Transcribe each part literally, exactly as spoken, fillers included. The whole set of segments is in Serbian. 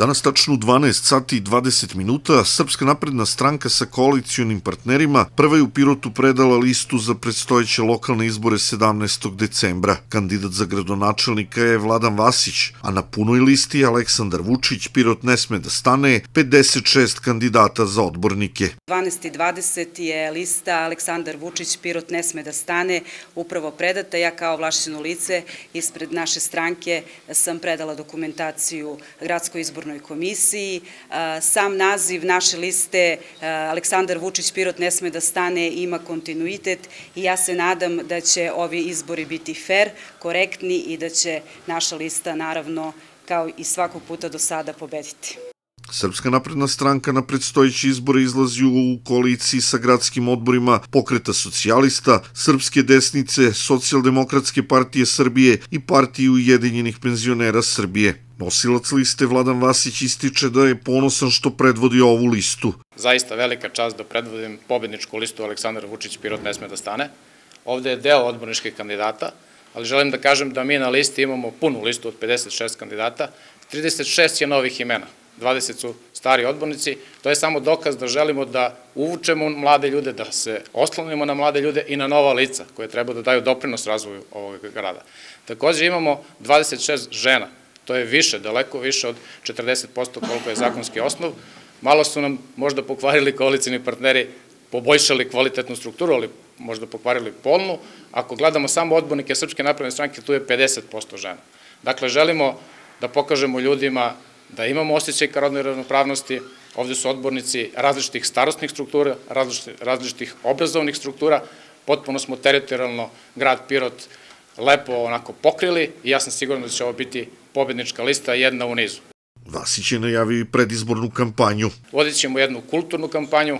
Danas tačno u dvanaest sati i dvadeset minuta Srpska napredna stranka sa koalicijonim partnerima prva je u Pirotu predala listu za predstojeće lokalne izbore sedamnaestog decembra. Kandidat za gradonačelnika je Vladan Vasić, a na punoj listi Aleksandar Vučić, Pirot ne sme da stane, pedeset šest kandidata za odbornike. dvanaest i dvadeset je lista Aleksandar Vučić, Pirot ne sme da stane, upravo predata. Ja kao ovlašćeno lice ispred naše stranke sam predala dokumentaciju Gradskoj izbornoj komisiji. Sam naziv naše liste Aleksandar Vučić, Pirot ne sme da stane ima kontinuitet i ja se nadam da će ovi izbori biti fer, korektni i da će naša lista naravno kao i svakog puta do sada pobediti. Srpska napredna stranka na predstojeći izbore izlazi u koaliciji sa gradskim odborima Pokreta socijalista, Srpske desnice, Socijaldemokratske partije Srbije i Partije ujedinjenih penzionera Srbije. Nosilac liste Vladan Vasić ističe da je ponosan što predvodi ovu listu. Zaista velika čast da predvodim pobedničku listu Aleksandar Vučić, Pirot ne sme da stane. Ovde je deo odborničkih kandidata, ali želim da kažem da mi na listi imamo punu listu od pedeset šest kandidata, trideset šest je novih imena. dvadeset su stari odbornici, to je samo dokaz da želimo da uvučemo mlade ljude, da se oslonimo na mlade ljude i na nova lica koje treba da daju doprinos razvoju ovog grada. Takođe imamo dvadeset šest žena, to je više, daleko više od četrdeset posto koliko je zakonski osnov. Malo su nam možda pokvarili koalicijni partneri, poboljšali kvalitetnu strukturu, ali možda pokvarili polnu. Ako gledamo samo odbornike Srpske napredne stranke, tu je pedeset posto žena. Dakle, želimo da pokažemo ljudima da imamo osjećaj ka rodnoj ravnopravnosti. Ovde su odbornici različitih starostnih struktura, različitih obrazovnih struktura. Potpuno smo teritorijalno grad Pirot lepo onako pokrili i ja sam siguran da će ovo biti pobednička lista jedna u nizu. Vasić je najavio i predizbornu kampanju. Vodit ćemo jednu kulturnu kampanju,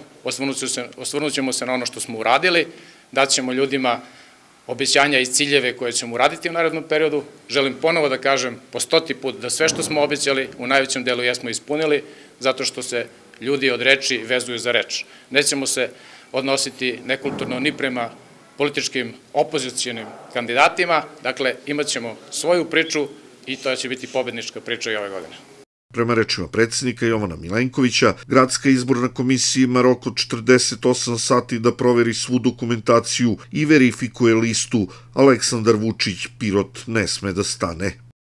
osvrnut ćemo se na ono što smo uradili, dat ćemo ljudima obećanja i ciljeve koje ćemo uraditi u narednom periodu. Želim ponovo da kažem po stoti put da sve što smo obećali u najvećem delu jesmo ispunili, zato što se ljudi od reči vezuju za reč. Nećemo se odnositi nekulturno ni prema političkim opozicijonim kandidatima, dakle imat ćemo svoju priču i to će biti pobednička priča i ove godine. Prema rečima predsjednika Jovana Milenkovića, Gradska izborna komisija ima rok od četrdeset osam sati da proveri svu dokumentaciju i verifikuje listu Aleksandar Vučić, Pirot ne sme da stane.